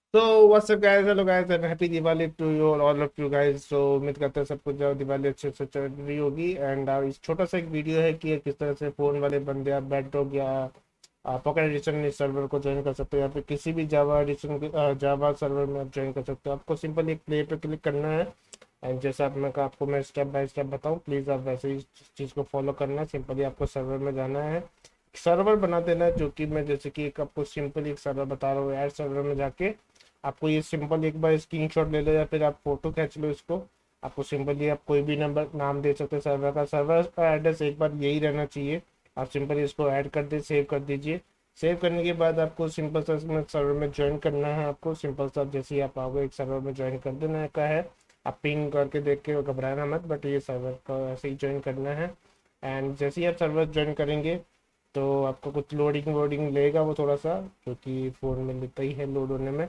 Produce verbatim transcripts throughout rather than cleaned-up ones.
तो what's up guys, hello guys and happy Diwali to you all of you guys. तो उम्मीद करते हैं सब कुछ जो दिवाली अच्छे से चल रही होगी। एंड इस छोटा सा एक वीडियो है कि किस तरह से फ़ोन वाले बंदे आप बैकडॉग या पॉकेट एडिशन इस सर्वर को ज्वाइन कर सकते हो, या फिर किसी भी जावा एडिशन जावा सर्वर में आप ज्वाइन कर सकते हो। आपको सिंपल एक प्ले पे क्लिक करना है। एंड जैसे आप मैं आपको मैं स्टेप बाय स्टेप बताऊँ, प्लीज़ आप वैसे ही चीज़ को फॉलो करना है। सिंपली आपको सर्वर में जाना है, सर्वर बना देना है, जो कि मैं जैसे कि एक आपको सिंपली एक सर्वर बता रहा हूँ। ऐड सर्वर में जाके आपको ये सिंपल एक बार स्क्रीनशॉट ले लो या फिर आप फोटो खींच लो इसको। आपको सिंपली आप कोई भी नंबर नाम दे सकते हो सर्वर का। सर्वर का एड्रेस एक बार यही रहना चाहिए। आप सिंपली इसको ऐड कर दे, सेव कर दीजिए। सेव करने के बाद आपको सिंपल सा इसमें सर्वर में ज्वाइन करना है। आपको सिंपल सा जैसे ही आप आओगे एक सर्वर में ज्वाइन कर देना का है। आप पिंग करके देख के घबराना मत, बट ये सर्वर का ऐसे ही ज्वाइन करना है। एंड जैसे ही आप सर्वर ज्वाइन करेंगे तो आपको कुछ लोडिंग वोडिंग लेगा वो थोड़ा सा, क्योंकि फ़ोन में लेता ही है लोड होने में।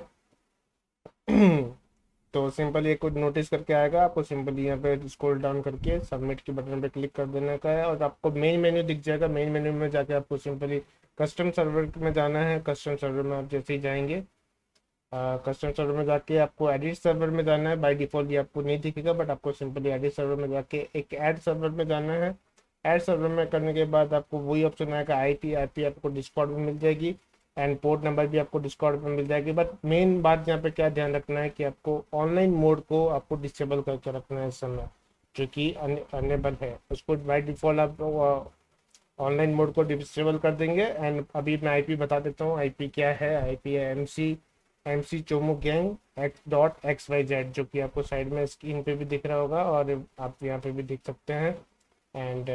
तो सिंपली एक कुछ नोटिस करके आएगा, आपको सिंपली यहाँ पे स्क्रॉल डाउन करके सबमिट के बटन पे क्लिक कर देने का है और आपको मेन मेन्यू दिख जाएगा। मेन मेन्यू में जाके आपको सिंपली कस्टम सर्वर में जाना है। कस्टम सर्वर में आप जैसे ही जाएंगे, कस्टम सर्वर में जाके आपको एडिट सर्वर में जाना है। बाय डिफॉल्ट ये आपको नहीं दिखेगा, बट आपको सिंपली एडिट सर्वर में जाके एक ऐड सर्वर में जाना है। ऐड सर्वर में करने के बाद आपको वही ऑप्शन आएगा आईपी। आईपी आपको डिस्कॉर्ड में मिल जाएगी एंड पोर्ट नंबर भी आपको डिस्कॉर्ड में मिल जाएगी। बट मेन बात यहाँ पे क्या ध्यान रखना है कि आपको ऑनलाइन मोड को आपको डिसेबल करके रखना है इस समय, जो कि अनेबल है। उसको बाय डिफॉल्ट आप ऑनलाइन मोड को डिसेबल कर देंगे। एंड अभी मैं आईपी बता देता हूँ। आईपी क्या है? आईपी है एम सी एम सी चोमो gang X dot X Y Z, जो कि आपको साइड में स्क्रीन पे भी दिख रहा होगा और आप यहाँ पे भी देख सकते हैं। एंड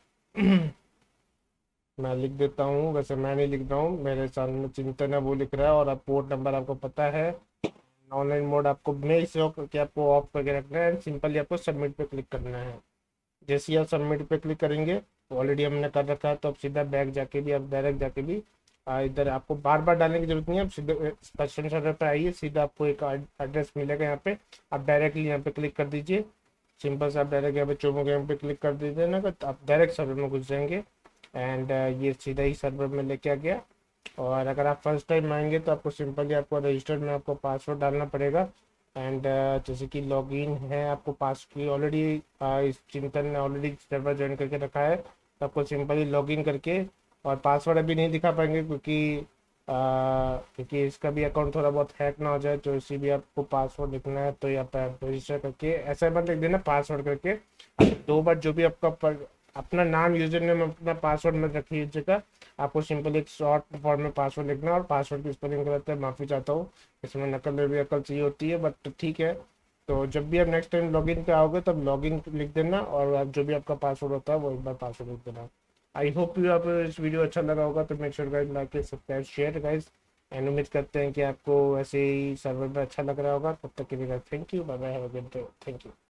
मैं लिख देता हूँ, वैसे मैं नहीं लिख रहा हूँ, मेरे सामने चिंतन है वो लिख रहा है। और आप पोर्ट नंबर आपको पता है। ऑनलाइन मोड आपको मेक श्योर करके आपको ऑफ करके रखना है एंड सिंपली आपको सबमिट पे क्लिक करना है। जैसे ही आप सबमिट पे क्लिक करेंगे, ऑलरेडी हमने कर रखा है, तो आप सीधा बैक जाके भी आप डायरेक्ट जाके भी आ, इधर आपको बार बार डालने की जरूरत नहीं है। आप सीधे कस्टमर सर्वर पे आइए, सीधा आपको एक एड्रेस मिलेगा यहाँ पे, आप डायरेक्टली यहाँ पे क्लिक कर दीजिए। सिंपल से आप डायरेक्ट यहाँ पे चोमो गेम पे क्लिक कर दीजिए ना, तो आप डायरेक्ट सर्वर में घुस जाएंगे। एंड ये सीधा ही सर्वर में लेके आ गया। और अगर आप फर्स्ट टाइम आएंगे तो आपको सिंपली आपको रजिस्टर में आपको पासवर्ड डालना पड़ेगा। एंड जैसे कि लॉगिन है, आपको पास की ऑलरेडी इस चिंतन ने ऑलरेडी सर्वर ज्वाइन करके रखा है, तो आपको सिंपली लॉगिन करके, और पासवर्ड अभी नहीं दिखा पाएंगे क्योंकि आ, क्योंकि इसका भी अकाउंट थोड़ा बहुत हैक ना हो जाए, तो इसी भी आपको पासवर्ड लिखना है। तो यहाँ पर आप रजिस्टर करके ऐसा मत लिख देना पासवर्ड करके, दो बार जो भी आपका पर, अपना नाम यूजर नेम अपना पासवर्ड में रखिएगा। आपको सिंपल एक शॉर्ट फॉर्म में पासवर्ड लिखना है। और पासवर्ड की स्पेलिंग गलत है, माफ़ी चाहता हूँ, इसमें नकल भी अकल चाहिए होती है, बट ठीक है। तो जब भी आप नेक्स्ट टाइम लॉगिन पे आओगे तब लॉगिन लिख देना, और आप जो भी आपका पासवर्ड होता है वो एक बार पासवर्ड लिख देना। आई होप यू आप इस वीडियो अच्छा लगा होगा, तो make sure guys like subscribe share guys. And उम्मीद करते हैं कि आपको ऐसे ही सर्वर में अच्छा लग रहा होगा। तब तक के लिए thank you, bye bye, have a good day, thank you.